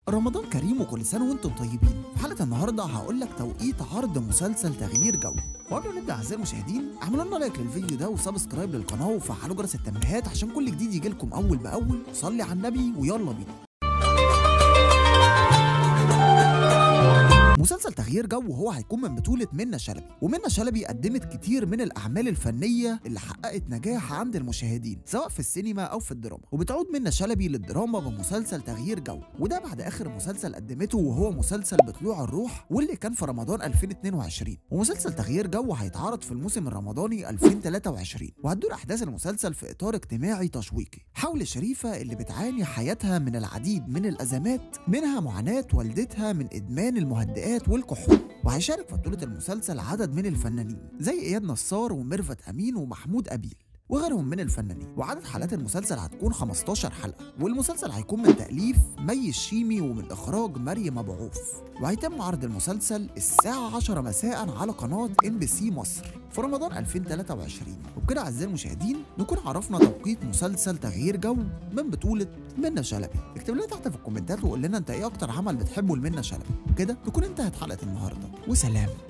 رمضان كريم وكل سنة وانتم طيبين. في حلقة النهاردة هقول لك توقيت عرض مسلسل تغيير جو. وقبل ما نبدأ أعزائي المشاهدين اعملوا لنا لايك للفيديو ده وسبسكرايب للقناة وفعلوا جرس التنبيهات عشان كل جديد يجيلكم أول بأول. صلي على النبي ويلا بينا. مسلسل تغيير جو هو هيكون من بطولة منة شلبي، ومنة شلبي قدمت كتير من الأعمال الفنية اللي حققت نجاح عند المشاهدين سواء في السينما أو في الدراما، وبتعود منة شلبي للدراما بمسلسل تغيير جو، وده بعد آخر مسلسل قدمته وهو مسلسل بطلوع الروح واللي كان في رمضان 2022. ومسلسل تغيير جو هيتعرض في الموسم الرمضاني 2023، وهتدور أحداث المسلسل في إطار اجتماعي تشويقي حول شريفة اللي بتعاني حياتها من العديد من الأزمات، منها معاناة والدتها من إدمان المهدئات والكحول. وهيشارك في بطولة المسلسل عدد من الفنانين زي إياد نصار وميرفت أمين ومحمود أبيل وغيرهم من الفنانين. وعدد حلقات المسلسل هتكون 15 حلقة، والمسلسل هيكون من تأليف مي الشيمي ومن إخراج مريم أبو عوف. وهيتم عرض المسلسل الساعة 10 مساء على قناة MBC مصر في رمضان 2023. وبكده أعزائي المشاهدين نكون عرفنا توقيت مسلسل تغيير جو من بطولة منة شلبي. اكتب لنا تحت في الكومنتات وقول لنا انت ايه اكتر عمل بتحبه لمنة شلبي. وكده تكون انتهت حلقة النهاردة، وسلام.